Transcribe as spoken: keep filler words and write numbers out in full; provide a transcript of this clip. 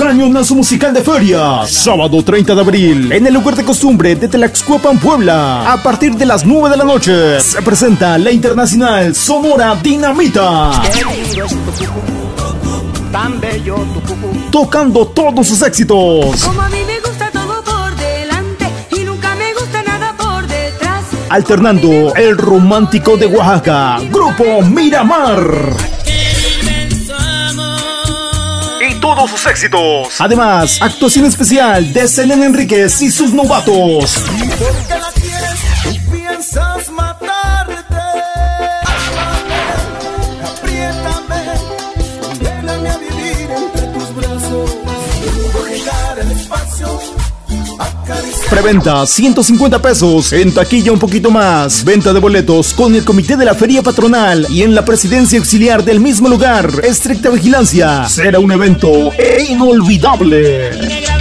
Cañonazo musical de feria. Sábado treinta de abril, en el lugar de costumbre de Tlaxcuapan, Puebla. A partir de las nueve de la noche, se presenta la internacional Sonora Dinamita. Tan bello tu cucú. Tocando todos sus éxitos. Como a mí me gusta todo por delante y nunca me gusta nada por detrás. Alternando el romántico de Oaxaca, Grupo Miramar. Y todos sus éxitos. Además, actuación especial de Selena Enríquez y sus novatos. ¿Y por qué la quieres? ¿Tú piensas matarte? Apriétame, déjame a vivir entre tus brazos. Llegar al espacio, acariciar. Preventa ciento cincuenta pesos, en taquilla un poquito más. Venta de boletos con el comité de la feria patronal y en la presidencia auxiliar del mismo lugar. Estricta vigilancia. Será un evento inolvidable.